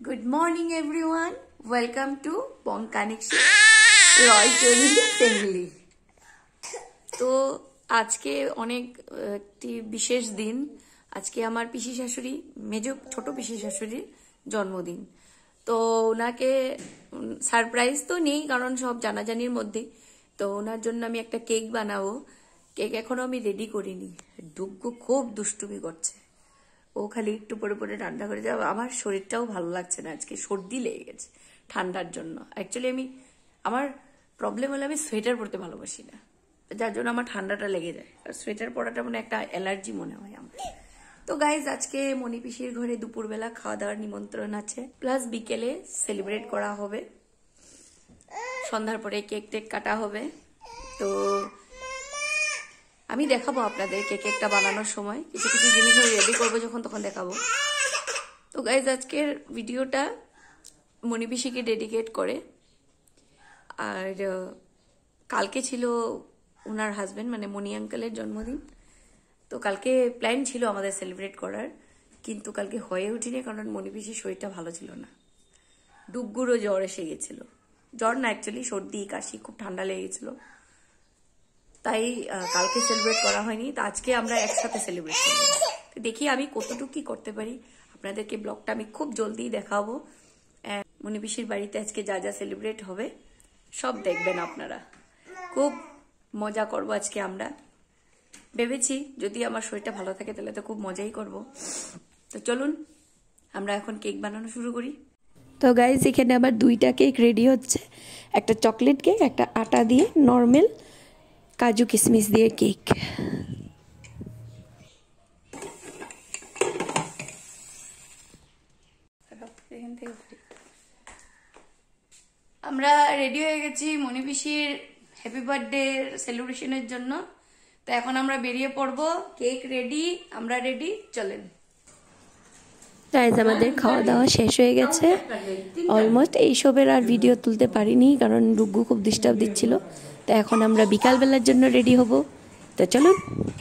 Good morning everyone. Welcome to Bong Connection Roy Family. তো আজকে অনেক একটি বিশেষ দিন। আজকে আমার পিসি শাশুড়ি ছোট পিসি শাশুড়ির জন্মদিন। তো ওনাকে সারপ্রাইজ তো নেই, কারণ সব জানাজানির মধ্যে। তো ওনার জন্য আমি একটা কেক বানাবো। কেক এখনো আমি রেডি করিনি। ডুগ্গু খুব দুষ্টুমি করছে, ও খালি একটু পরে পরে ঠান্ডা করে যাবে। আমার শরীরটাও ভালো লাগছে না, আজকে সর্দি লেগে গেছে ঠান্ডার জন্য। অ্যাকচুয়ালি আমার প্রবলেম হলে আমি সোয়েটার পরতে ভালোবাসি না, যার জন্য আমার ঠান্ডাটা লেগে যায়। আর সোয়েটার পরাটা মানে একটা অ্যালার্জি মনে হয় আমার। তো গাইজ, আজকে মনি পিসির ঘরে দুপুরবেলা খাওয়া দাওয়ার নিমন্ত্রণ আছে, প্লাস বিকেলে সেলিব্রেট করা হবে। সন্ধ্যার পরে কেক টেক কাটা হবে। তো আমি দেখাবো আপনাদের কেকটা বানানোর সময়, কিছু কিছু জিনিস রেডি করবো যখন তখন দেখাবো। তো গাইজ, আজকের ভিডিওটা মনি পিসিকে ডেডিকেট করে। আর কালকে ছিল ওনার হাজবেন্ড মানে মনি আঙ্কেলের জন্মদিন। তো কালকে প্ল্যান ছিল আমাদের সেলিব্রেট করার, কিন্তু কালকে হয়ে উঠিনি, কারণ মনি পিসির শরীরটা ভালো ছিল না। ডুগ্গুরও জ্বর এসে গেছিল। জ্বর না, অ্যাকচুয়ালি সর্দি কাশি, খুব ঠান্ডা লেগে গেছিল। তাই কালকে সেলিব্রেট করা হয়নি। তো আজকে আমরা একসাথে সেলিব্রেট করব। দেখি আমি কতটুকু কি করতে পারি। আপনাদেরকে ব্লগটা আমি খুব জলদি দেখাবো। মনি পিসির বাড়িতে আজকে যা যা সেলিব্রেট হবে সব দেখবেন আপনারা। খুব মজা করব আজকে আমরা। ভেবেছি যদি আমার শরীরটা ভালো থাকে তাহলে তো খুব মজাই করব। তো চলুন আমরা এখন কেক বানানো শুরু করি। তো গাইজ, এখানে আবার দুইটা কেক রেডি হচ্ছে। একটা চকলেট কেক, একটা আটা দিয়ে নর্মাল কাজু কিশমিশ দিয়ে কেক। আমরা রেডি হয়ে গেছি মনি পিসির হ্যাপি বার্থডে সেলিব্রেশনের জন্য। তো এখন আমরা বেরিয়ে পড়বো। কেক রেডি, আমরা রেডি, চলেন। গাইজ, আমাদের খাওয়া দাওয়া শেষ হয়ে গেছে অলমোস্ট। এইসবের আর ভিডিও তুলতে পারিনি, কারণ ডুগ্গু খুব ডিস্টার্ব দিচ্ছিল। তো এখন আমরা বিকালবেলার জন্য রেডি হব। তো চলুন।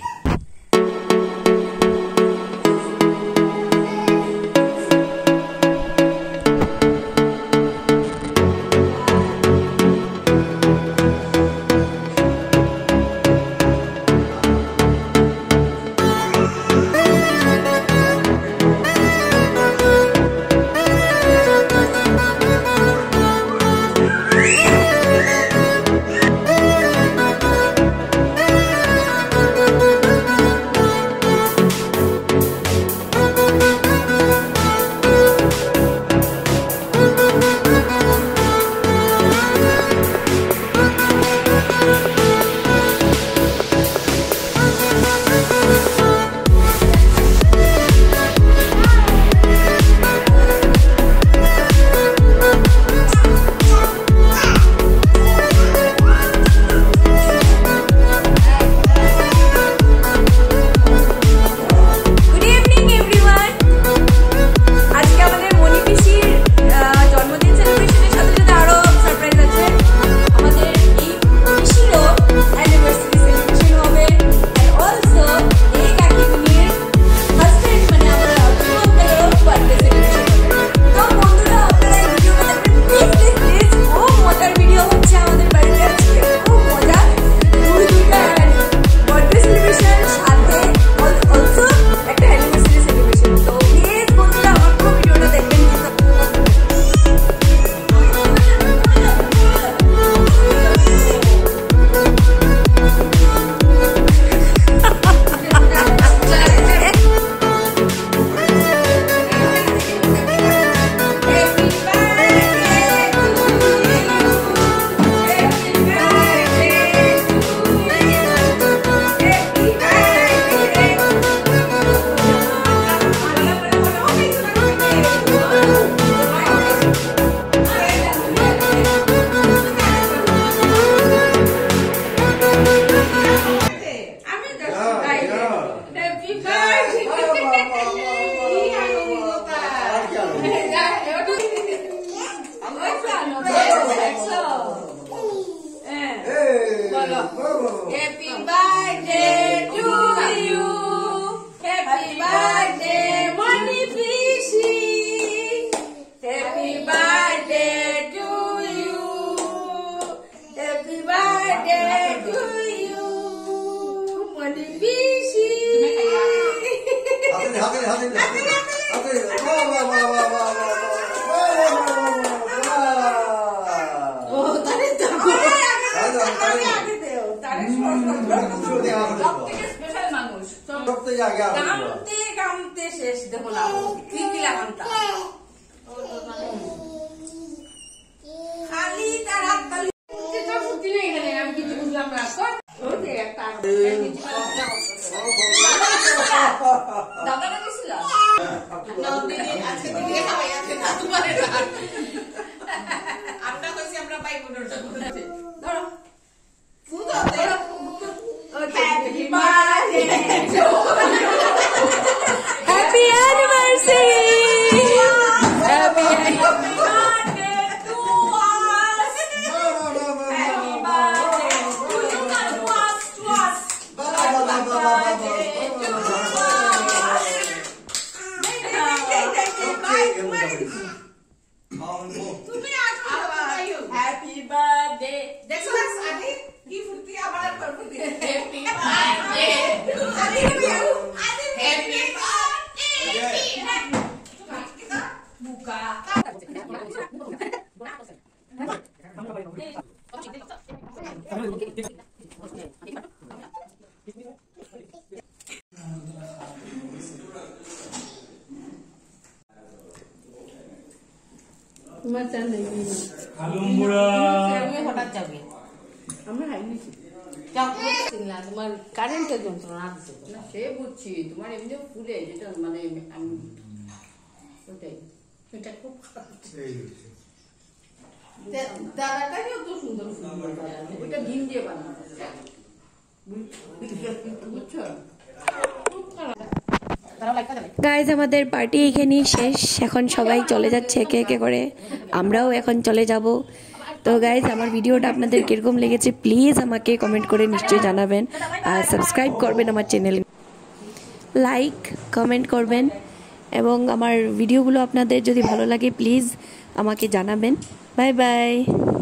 Happy birthday to you. Happy birthday, Moni Pishi. শেষ দেখো না খালি তার আমি কিছু বুঝলাম না দাদাটা গেছিল আমরা কইছি আমরা পাইব ধরো Happy anniversary! Happy birthday to us! Happy birthday to you and to us, to us! Happy birthday to us! তুমি আসো Happy birthday! দেখো আদি কি ফুর্তি আমার ফুর্তি Happy birthday! Happy তোমার চান নেই হঠাৎ যাবে আমরা হাইনি তোমার কারেন্টের যন্ত্রণা আছে না সে বুঝছি তোমার এমনি ফুলে যেটা মানে আমি ওটাই এটা খুব দাদাটাকেও তো সুন্দর সুন্দর ওইটা ডিম দিয়ে বানানো বুঝছো গাইজ আমাদের পার্টি এখানেই শেষ এখন সবাই চলে যাচ্ছে একে একে করে আমরাও এখন চলে যাব তো গাইজ আমার ভিডিওটা আপনাদের কিরকম লেগেছে প্লিজ আমাকে কমেন্ট করে নিশ্চয়ই জানাবেন আর সাবস্ক্রাইব করবেন আমার চ্যানেল লাইক কমেন্ট করবেন এবং আমার ভিডিওগুলো আপনাদের যদি ভালো লাগে প্লিজ আমাকে জানাবেন বাই বাই